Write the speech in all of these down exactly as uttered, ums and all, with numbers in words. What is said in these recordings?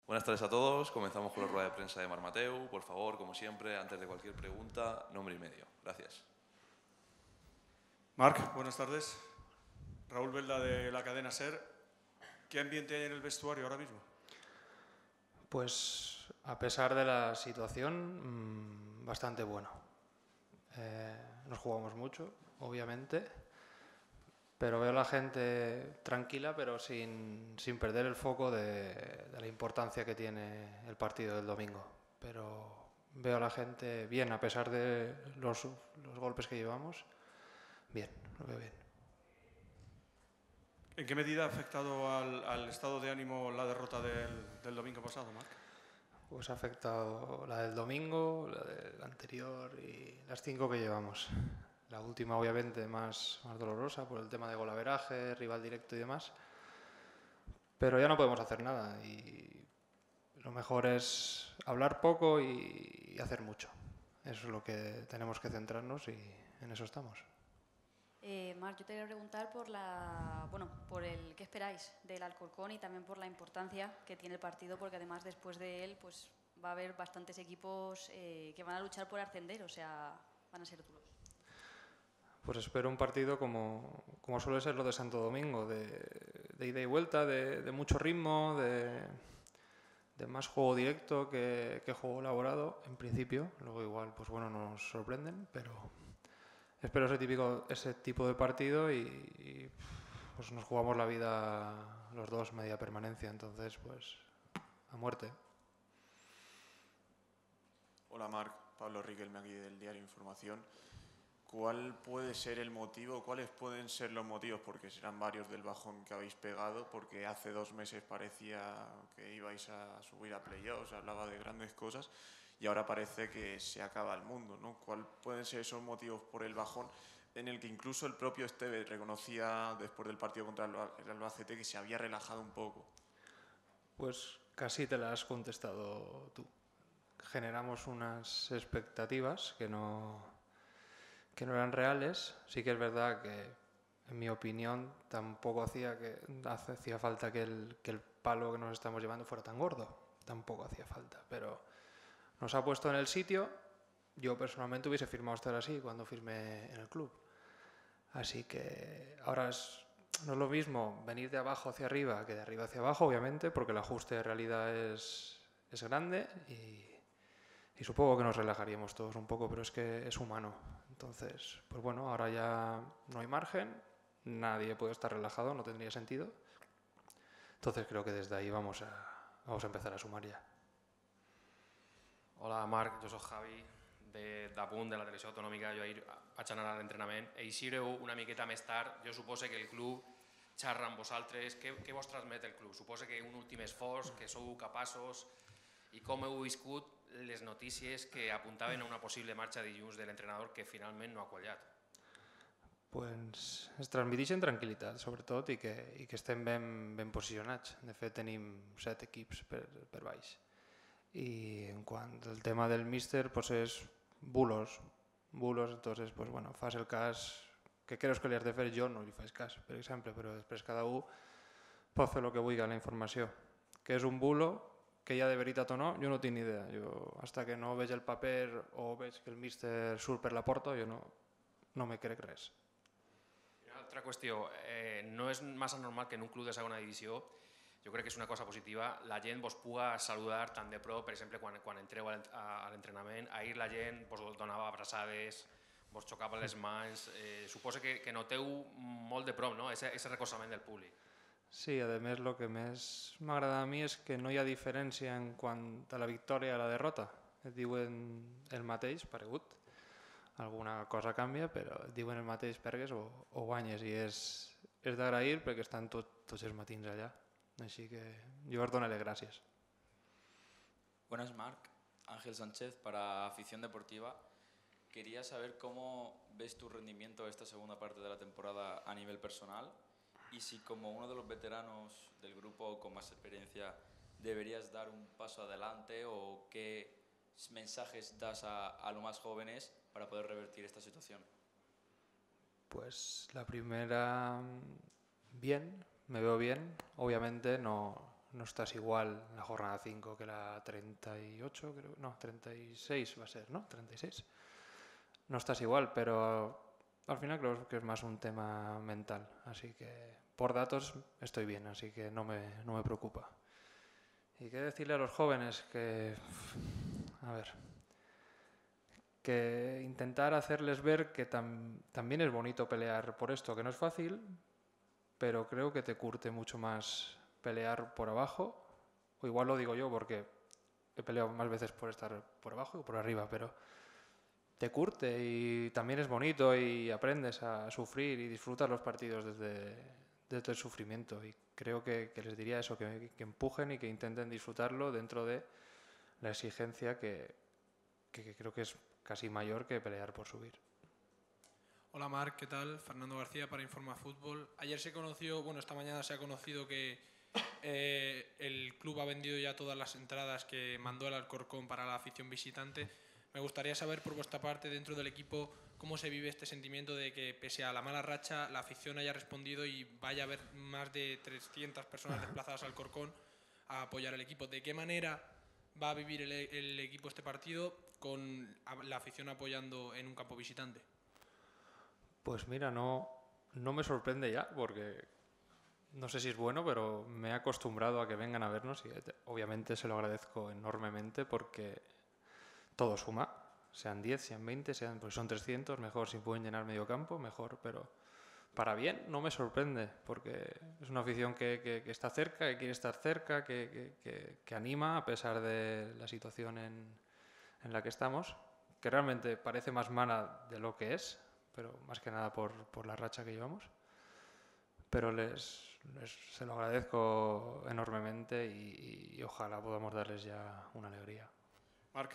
Buenas tardes a todos. Comenzamos con la rueda de prensa de Marc Mateu. Por favor, como siempre, antes de cualquier pregunta, nombre y medio. Gracias. Marc, buenas tardes. Raúl Belda de la cadena SER. ¿Qué ambiente hay en el vestuario ahora mismo? Pues a pesar de la situación, mmm, bastante bueno. Eh, nos jugamos mucho, obviamente, pero veo a la gente tranquila, pero sin, sin perder el foco de, de la importancia que tiene el partido del domingo. Pero veo a la gente bien, a pesar de los, los golpes que llevamos, bien, lo veo bien. ¿En qué medida ha afectado al, al estado de ánimo la derrota del, del domingo pasado, Marc? Pues ha afectado la del domingo, la del anterior y las cinco que llevamos. La última obviamente más, más dolorosa por el tema de golaveraje, rival directo y demás. Pero ya no podemos hacer nada y lo mejor es hablar poco y, y hacer mucho. Eso es lo que tenemos que centrarnos y en eso estamos. Eh, Marc, yo te quería preguntar por la, bueno, por el qué esperáis del Alcorcón y también por la importancia que tiene el partido, porque además después de él pues va a haber bastantes equipos eh, que van a luchar por ascender, o sea, van a ser duros. Pues espero un partido como, como suele ser lo de Santo Domingo, de, de ida y vuelta, de, de mucho ritmo, de, de más juego directo que, que juego elaborado, en principio. Luego igual, pues bueno, nos sorprenden, pero espero ese, típico, ese tipo de partido y, y pues nos jugamos la vida los dos, media permanencia, entonces pues a muerte. Hola Marc, Pablo Riquelme aquí del diario Información. ¿Cuál puede ser el motivo, cuáles pueden ser los motivos, porque serán varios del bajón que habéis pegado, porque hace dos meses parecía que ibais a subir a playoffs, hablaba de grandes cosas y ahora parece que se acaba el mundo, ¿no? ¿Cuáles pueden ser esos motivos por el bajón en el que incluso el propio Esteve reconocía después del partido contra el Albacete que se había relajado un poco? Pues casi te la has contestado tú. Generamos unas expectativas que no, que no eran reales. Sí que es verdad que, en mi opinión, tampoco hacía, que, hacía falta que el, que el palo que nos estamos llevando fuera tan gordo. Tampoco hacía falta, pero nos ha puesto en el sitio. Yo personalmente hubiese firmado estar así cuando firmé en el club. Así que ahora es, no es lo mismo venir de abajo hacia arriba que de arriba hacia abajo, obviamente, porque el ajuste de realidad es, es grande y, y supongo que nos relajaríamos todos un poco, pero es que es humano. Entonces, pues bueno, ahora ya no hay margen, nadie puede estar relajado, no tendría sentido. Entonces creo que desde ahí vamos a, vamos a empezar a sumar ya. Hola Marc, jo soc Javi de d'Apunt, de la televisió autonòmica. Jo ahir vaig anar a l'entrenament. Eixireu una miqueta més tard. Jo suposo que el club xerra amb vosaltres. Què, què vos transmet el club? Suposo que un últim esforç, que sou capaços. I com heu viscut les notícies que apuntaven a una possible marxa dilluns de l'entrenador que finalment no ha quallat? Pues es transmeteixen tranquil·litat, sobretot, i que, i que estem ben, ben posicionats. De fet, tenim set equips per, per baix. Y en cuanto al tema del míster, pues es bulos, bulos, entonces, pues bueno, fas el cas que creus que li has de fer, jo no li faig cas, per exemple, però després cada un pot fer el que vulgui amb la informació. Que és un bulo, que hi ha de veritat o no, jo no tinc ni idea. Jo, hasta que no veig el paper o veig que el míster surt per la porta, jo no, no me crec res. Una altra qüestió, eh, no és massa normal que en un club de segona divisió, jo crec que és una cosa positiva, la gent vos puga saludar tant de prop, per exemple, quan, quan entreu a l'entrenament. Ahir la gent vos donava abraçades, vos xocava les mans. Eh, suposo que, que noteu molt de prop, no?, ese, ese recolzament del públic. Sí, a més, el que més m'agrada a mi és que no hi ha diferència en quant a la victòria i a la derrota. Et diuen el mateix, paregut. Alguna cosa canvia, però et diuen el mateix, pergues o, o guanyes. I és, és d'agrair perquè estan tot, tots els matins allà. Así que yo os doy las gracias. Buenas, Marc. Ángel Sánchez para Afición Deportiva. Quería saber cómo ves tu rendimiento esta segunda parte de la temporada a nivel personal y si como uno de los veteranos del grupo con más experiencia deberías dar un paso adelante o qué mensajes das a, a los más jóvenes para poder revertir esta situación. Pues la primera, bien. Me veo bien, obviamente no, no estás igual en la jornada cinco que la treinta y ocho, creo, no, treinta y seis va a ser, ¿no? treinta y seis. No estás igual, pero al final creo que es más un tema mental, así que por datos estoy bien, así que no me, no me preocupa. Y qué decirle a los jóvenes que, a ver, que intentar hacerles ver que tam, también es bonito pelear por esto, que no es fácil, pero creo que te curte mucho más pelear por abajo, o igual lo digo yo porque he peleado más veces por estar por abajo que por arriba, pero te curte y también es bonito y aprendes a sufrir y disfrutas los partidos desde, desde el sufrimiento. Y creo que, que les diría eso, que, que empujen y que intenten disfrutarlo dentro de la exigencia que, que, que creo que es casi mayor que pelear por subir. Hola Marc, ¿qué tal? Fernando García para Informa Fútbol. Ayer se conoció, bueno, esta mañana se ha conocido que eh, el club ha vendido ya todas las entradas que mandó el Alcorcón para la afición visitante. Me gustaría saber por vuestra parte, dentro del equipo, cómo se vive este sentimiento de que, pese a la mala racha, la afición haya respondido y vaya a haber más de trescientas personas desplazadas al Alcorcón a apoyar al equipo. ¿De qué manera va a vivir el, el equipo este partido con la afición apoyando en un campo visitante? Pues mira, no, no me sorprende ya, porque no sé si es bueno, pero me he acostumbrado a que vengan a vernos y obviamente se lo agradezco enormemente porque todo suma, sean diez, sean veinte, sean, pues son trescientos, mejor si pueden llenar medio campo, mejor, pero para bien no me sorprende, porque es una afición que, que, que está cerca, que quiere estar cerca, que, que, que, que anima a pesar de la situación en, en la que estamos, que realmente parece más mala de lo que es, pero más que nada por, por la racha que llevamos. Pero les, les se lo agradezco enormemente y, y, y ojalá podamos darles ya una alegría. Marc,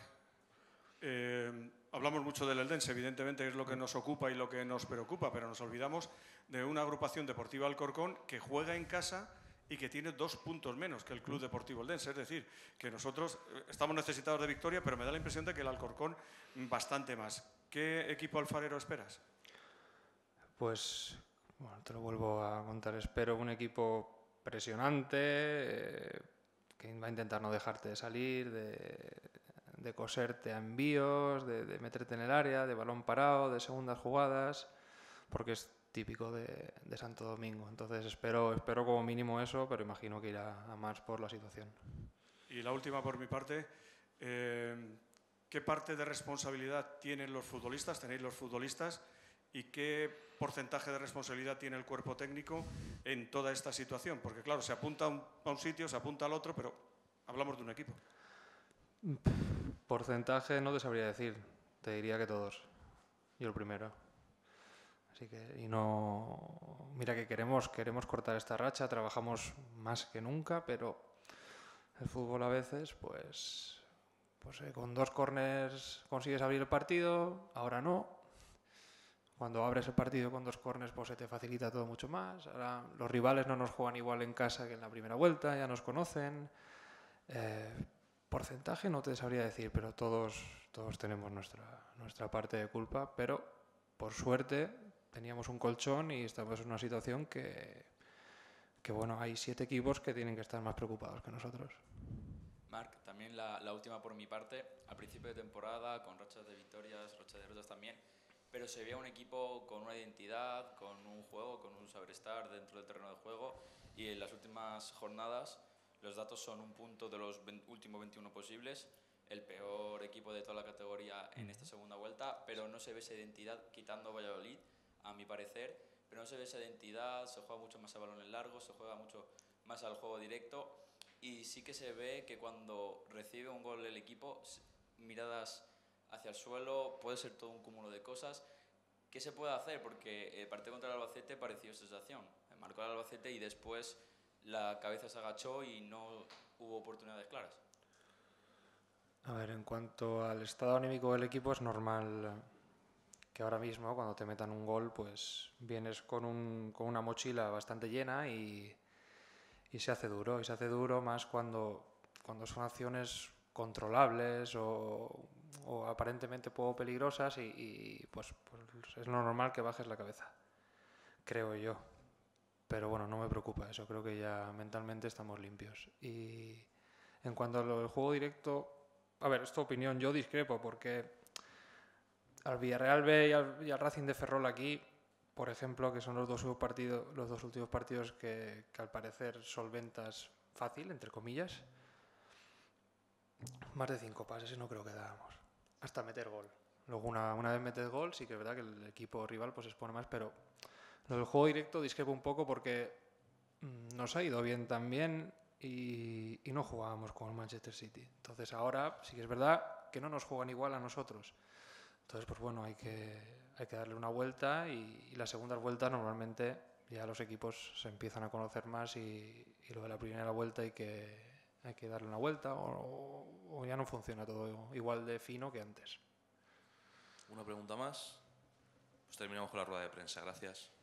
eh, hablamos mucho del Eldense, evidentemente es lo que nos ocupa y lo que nos preocupa, pero nos olvidamos de una agrupación deportiva Alcorcón que juega en casa y que tiene dos puntos menos que el Club Deportivo Eldense. Es decir, que nosotros estamos necesitados de victoria, pero me da la impresión de que el Alcorcón bastante más. ¿Qué equipo alfarero esperas? Pues, bueno, te lo vuelvo a contar. Espero un equipo presionante, eh, que va a intentar no dejarte de salir, de, de coserte a envíos, de, de meterte en el área, de balón parado, de segundas jugadas, porque es típico de, de Santo Domingo. Entonces espero, espero como mínimo eso, pero imagino que irá a más por la situación. Y la última por mi parte, eh, ¿qué parte de responsabilidad tienen los futbolistas, tenéis los futbolistas, y qué porcentaje de responsabilidad tiene el cuerpo técnico en toda esta situación? Porque claro, se apunta a un, a un sitio, se apunta al otro, pero hablamos de un equipo. Porcentaje no te sabría decir, te diría que todos. Yo el primero. Así que, y no, mira que queremos, queremos cortar esta racha, trabajamos más que nunca, pero el fútbol a veces, pues, pues eh, con dos córners consigues abrir el partido, ahora no. Cuando abres el partido con dos córners, pues se te facilita todo mucho más. Ahora los rivales no nos juegan igual en casa que en la primera vuelta, ya nos conocen. Eh, porcentaje no te sabría decir, pero todos, todos tenemos nuestra, nuestra parte de culpa, pero por suerte teníamos un colchón y estamos en una situación que, que bueno, hay siete equipos que tienen que estar más preocupados que nosotros. Marc, también la, la última por mi parte, al principio de temporada, con rachas de victorias, rachas de derrotas también, pero se veía un equipo con una identidad, con un juego, con un saber estar dentro del terreno de juego, y en las últimas jornadas los datos son un punto de los últimos veintiuno posibles, el peor equipo de toda la categoría en esta segunda vuelta, pero no se ve esa identidad, quitando Valladolid, a mi parecer, pero no se ve esa identidad, se juega mucho más a balones largos, se juega mucho más al juego directo, y sí que se ve que cuando recibe un gol el equipo, miradas hacia el suelo, puede ser todo un cúmulo de cosas. ¿Qué se puede hacer? Porque el partido contra el Albacete pareció sensación. Marcó el Albacete y después la cabeza se agachó y no hubo oportunidades claras. A ver, en cuanto al estado anímico del equipo, es normal que ahora mismo, cuando te metan un gol, pues vienes con, un, con una mochila bastante llena y, y se hace duro. Y se hace duro más cuando, cuando son acciones controlables o, o aparentemente poco peligrosas y, y pues, pues es lo normal que bajes la cabeza, creo yo. pero bueno, no me preocupa eso, creo que ya mentalmente estamos limpios. Y en cuanto a lo del juego directo, a ver, es tu opinión, yo discrepo porque al Villarreal B y al, y al Racing de Ferrol aquí, por ejemplo, que son los dos, partido, los dos últimos partidos que, que al parecer solventas fácil, entre comillas, más de cinco pases y no creo que dábamos, hasta meter gol. Luego una, una vez metes gol, sí que es verdad que el equipo rival pues expone más, pero lo del juego directo discrepo un poco porque mmm, nos ha ido bien también y, y no jugábamos con el Manchester City. Entonces ahora sí que es verdad que no nos juegan igual a nosotros. Entonces, pues bueno, hay que, hay que darle una vuelta y, y las segundas vueltas normalmente ya los equipos se empiezan a conocer más y, y lo de la primera vuelta hay que, hay que darle una vuelta o, o ya no funciona todo igual de fino que antes. Una pregunta más. Pues terminamos con la rueda de prensa. Gracias.